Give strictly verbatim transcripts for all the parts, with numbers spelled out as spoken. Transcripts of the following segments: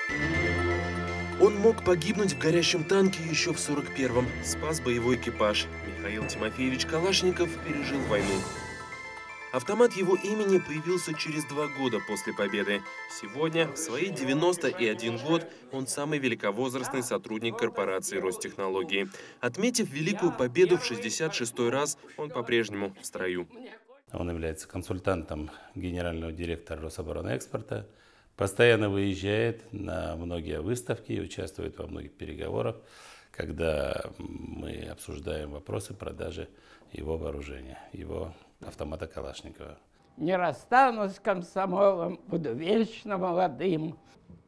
Он мог погибнуть в горящем танке еще в сорок первом. Спас боевой экипаж. Михаил Тимофеевич Калашников пережил войну. Автомат его имени появился через два года после победы. Сегодня, в свои девяносто один год, он самый великовозрастный сотрудник корпорации Ростехнологии. Отметив Великую Победу в шестьдесят шестой раз, он по-прежнему в строю. Он является консультантом генерального директора Рособоронэкспорта, постоянно выезжает на многие выставки и участвует во многих переговорах, когда мы обсуждаем вопросы продажи его вооружения, его автомата Калашникова. Не расстанусь с комсомолом, буду вечно молодым.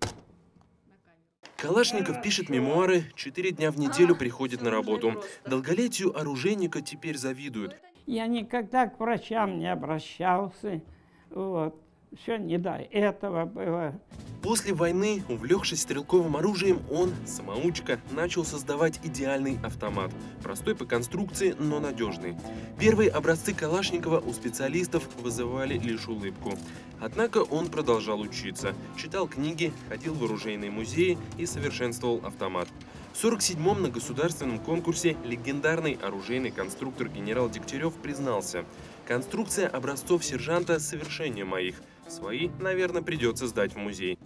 Калашников пишет мемуары, четыре дня в неделю приходит на работу. Долголетию оружейника теперь завидуют. Я никогда к врачам не обращался. Вот. Все не до этого было. После войны, увлекшись стрелковым оружием, он, самоучка, начал создавать идеальный автомат. Простой по конструкции, но надежный. Первые образцы Калашникова у специалистов вызывали лишь улыбку. Однако он продолжал учиться. Читал книги, ходил в оружейные музеи и совершенствовал автомат. В сорок седьмом на государственном конкурсе легендарный оружейный конструктор генерал Дегтярев признался: «Конструкция образцов сержанта совершеннее моих. Свои, наверное, придется сдать в музей».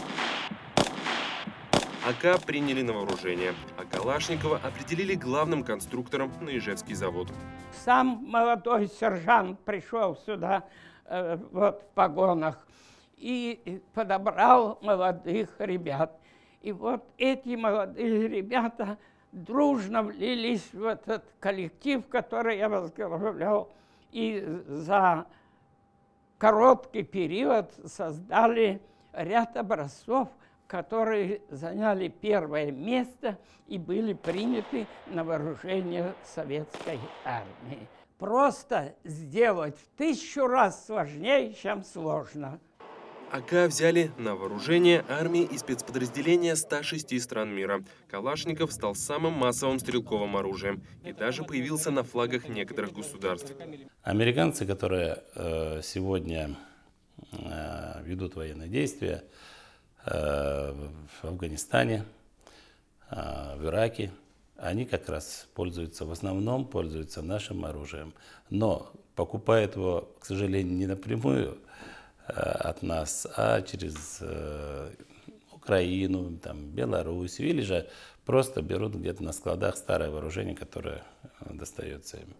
АК приняли на вооружение, а Калашникова определили главным конструктором на Ижевский завод. Сам молодой сержант пришел сюда э, вот в погонах и подобрал молодых ребят. И вот эти молодые ребята дружно влились в этот коллектив, который я возглавлял, и за короткий период создали ряд образцов, которые заняли первое место и были приняты на вооружение советской армии. Просто сделать в тысячу раз сложнее, чем сложно. АК взяли на вооружение армии и спецподразделения ста шести стран мира. Калашников стал самым массовым стрелковым оружием и даже появился на флагах некоторых государств. Американцы, которые э, сегодня э, ведут военные действия э, в Афганистане, э, в Ираке, они как раз пользуются, в основном пользуются нашим оружием. Но покупают его, к сожалению, не напрямую от нас, а через э, Украину, там, Беларусь, или же просто берут где-то на складах старое вооружение, которое достается им.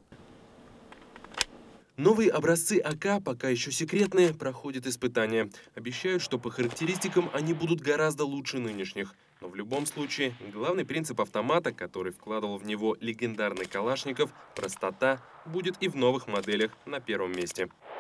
Новые образцы АК, пока еще секретные, проходят испытания. Обещают, что по характеристикам они будут гораздо лучше нынешних. Но в любом случае, главный принцип автомата, который вкладывал в него легендарный Калашников, простота, будет и в новых моделях на первом месте.